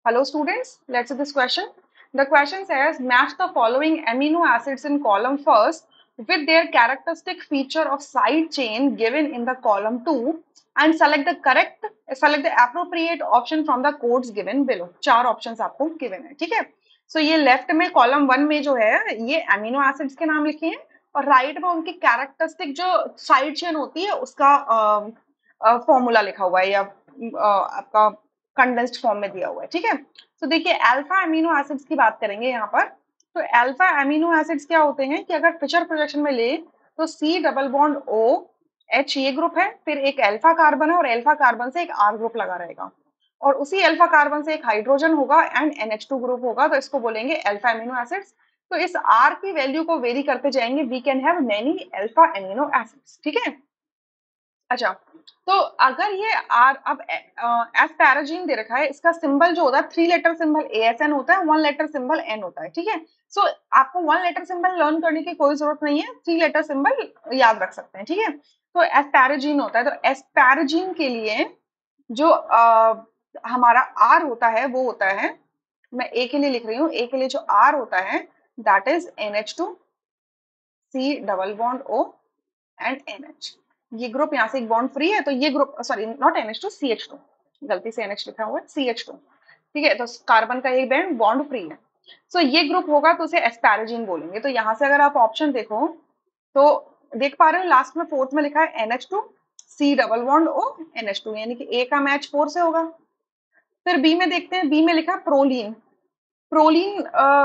Hello students, let's see this question. The question says match the following amino acids in column first with their characteristic feature of side chain given in the column 2 and select the appropriate option from the codes given below. चार options आपको given है, ठीक है? So ये left में column 1 में जो है ये amino acids के नाम लिखे हैं और right में उनकी characteristic जो side chain होती है उसका फॉर्मूला लिखा हुआ है या आपका कंडेंस्ड फॉर्म में दिया हुआ है, ठीक है। तो देखिए अल्फा अमीनो एसिड्स की बात करेंगे यहाँ पर। तो अल्फा अमीनो एसिड्स क्या होते हैं कि अगर फिशर प्रोजेक्शन में ले तो C double bond O H ये ग्रुप है, फिर एक अल्फा कार्बन है और अल्फा कार्बन से एक आर ग्रुप लगा रहेगा और उसी अल्फा कार्बन से एक हाइड्रोजन होगा एंड NH2 ग्रुप होगा, तो इसको बोलेंगे अल्फा अमीनो एसिड्स। तो इस आर की वैल्यू को वेरी करते जाएंगे, we can have many alpha amino acids, ठीक है। अच्छा, तो अगर ये आर अब एस्पैराजीन दे रखा है, इसका सिंबल जो होता है 3 लेटर सिंबल ASN होता है, 1 लेटर सिंबल N होता है, ठीक है। सो आपको 1 लेटर सिंबल लर्न करने की कोई जरूरत नहीं है, 3 लेटर सिंबल याद रख सकते हैं, ठीक है। तो एस्पैराजीन होता है, तो एस्पैराजीन के लिए जो हमारा आर होता है वो होता है, मैं ए के लिए लिख रही हूँ, ए के लिए जो आर होता है that is NH2 C double bond O and NH। ये ग्रुप यहाँ से एक बॉन्ड फ्री है, तो ये group sorry not NH2 CH2, गलती से NH लिखा हुआ है CH2, ठीक है। तो कार्बन का एक बैंड बॉन्ड फ्री है, सो ये ग्रुप होगा तो उसे एस्पैराजीन बोलेंगे। तो यहाँ से अगर आप ऑप्शन देखो तो देख पा रहे हो लास्ट में फोर्थ में लिखा है NH2 C double bond O NH2, यानी कि ए का मैच 4 से होगा। फिर बी में देखते हैं, बी में लिखा प्रोलीन। प्रोलीन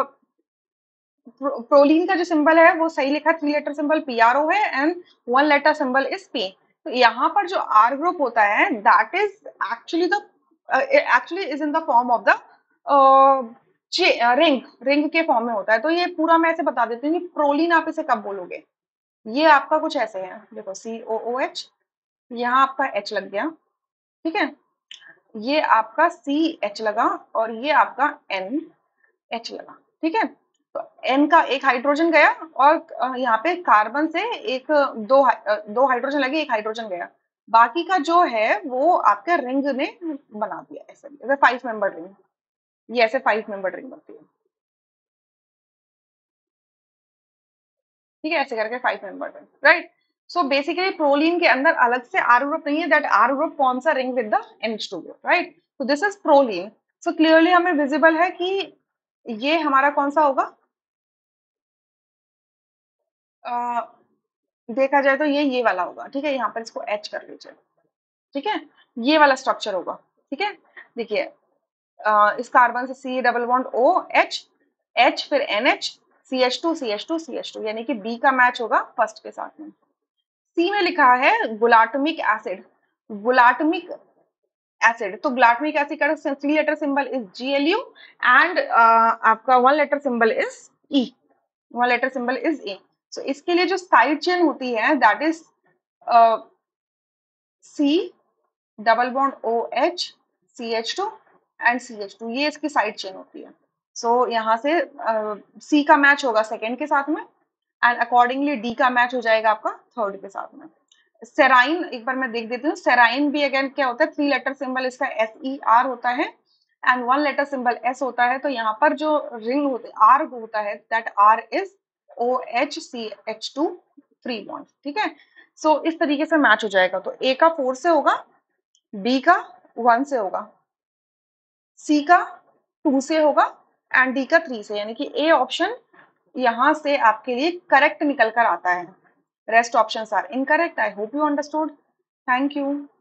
प्रोलीन का जो सिंबल है वो सही लिखा, 3 लेटर सिंबल PRO है and 1 letter symbol is P। तो यहाँ पर जो R ग्रुप होता है that is actually is in the form of the ring के फॉर्म में होता है। तो ये पूरा मैं ऐसे बता देती हूँ कि प्रोलीन आप इसे कब बोलोगे। ये आपका कुछ ऐसे है, देखो COOH, यहाँ आपका H लग गया, ठीक है, ये आपका CH लगा और ये आपका NH लगा, ठीक है। तो N का एक हाइड्रोजन गया और यहाँ पे कार्बन से एक दो हाइड्रोजन लगे, एक हाइड्रोजन गया, बाकी का जो है वो आपके रिंग ने बना दिया ऐसे, जैसे 5 मेंबर रिंग, ये ऐसे 5 मेंबर रिंग बनती है, ठीक है, ऐसे करके 5 member ring, right. So basically proline के अंदर अलग से आर ग्रुप नहीं है, that R group forms a ring with the NH2 group, right. So this is proline. So clearly हमें विजिबल है कि ये हमारा कौन सा होगा, देखा जाए तो ये वाला होगा, ठीक है। यहाँ पर इसको H कर लीजिए, ठीक है, ये वाला स्ट्रक्चर होगा, ठीक है। देखिए इस कार्बन से C double bond O H H फिर NH CH2 CH2 CH2, यानी कि B का मैच होगा फर्स्ट के साथ में। C में लिखा है गुलाटमिक एसिड, गुलाटमिक एसिड, तो गुलाटमिक एसिड का 3 letter symbol is GLU and आपका 1 letter symbol is E, 1 letter symbol is E। So इसके लिए जो साइड चेन होती है that is C double bond OH CH2 and CH2, ये इसकी साइड चेन होती है। सो यहाँ से C का मैच होगा सेकेंड के साथ में एंड अकॉर्डिंगली D का मैच हो जाएगा आपका थर्ड के साथ में। सेराइन एक बार मैं देख देती हूँ, सेराइन भी अगेन क्या होता है, 3 लेटर सिंबल इसका SER होता है एंड 1 लेटर सिंबल S होता है। तो यहाँ पर जो रिंग होते R होता है that R is OHCH2 free bond, ठीक है। सो इस तरीके से मैच हो जाएगा। तो A का 4 से होगा, B का 1 से होगा, C का 2 से होगा एंड D का 3 से, यानी कि A ऑप्शन यहाँ से आपके लिए करेक्ट निकल कर आता है। Rest options are incorrect. I hope you understood. Thank you.